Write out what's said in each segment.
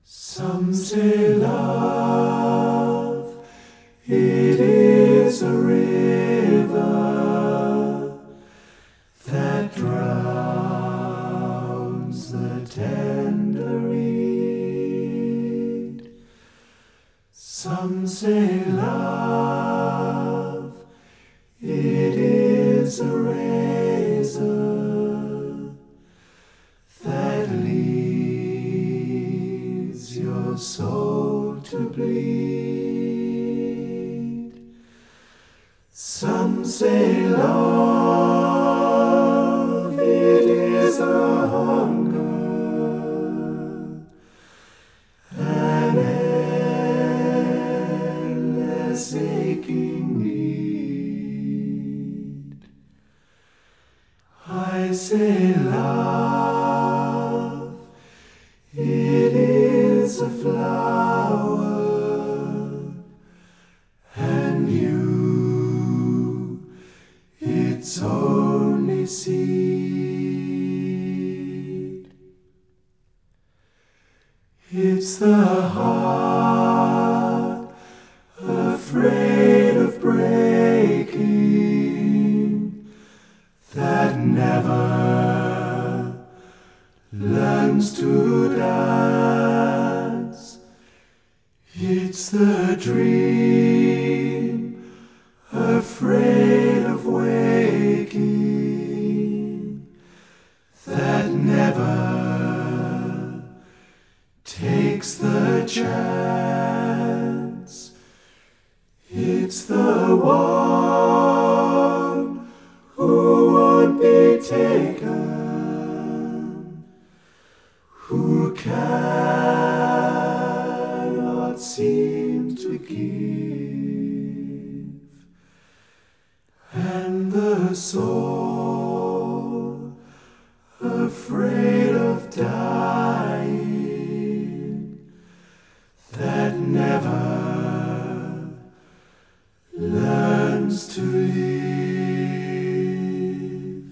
Some say love, it is a river that drowns the tender reed. Some say love, it is a razor that leaves your soul to bleed. Some say love, it is a hunger, an endless aching need. I say love, it is a flower, and you, its only seed. It's the heart afraid of breaking that never learns to dance. It's the dream afraid of waking that never takes the chance. It's the one who won't be taken, who cannot seem to give, and the soul afraid of dying that never learns to live.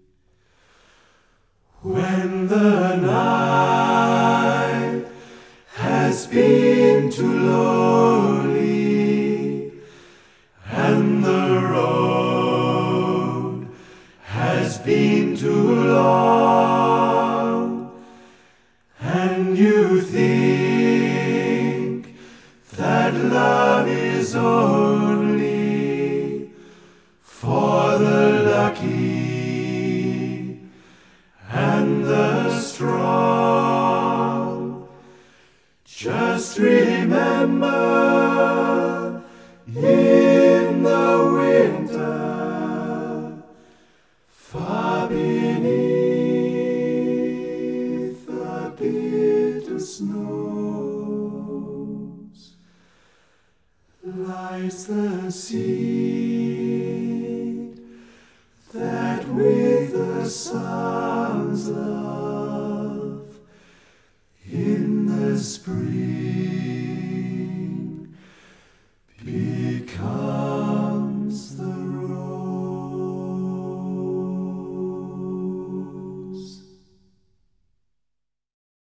When the night has been too lonely and the road has been too long, and you think that love is only for the lucky and the strong, just remember, in the winter, far beneath the bitter snows, lies the seed that with the sun's love